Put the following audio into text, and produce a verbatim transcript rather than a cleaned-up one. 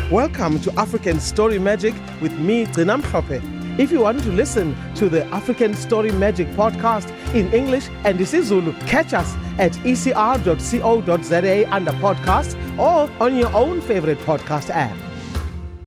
Welcome to African Story Magic with me, Gcina Mhlophe. If you want to listen to the African Story Magic podcast in English and isiZulu, catch us at e c r dot co dot za under podcast or on your own favorite podcast app.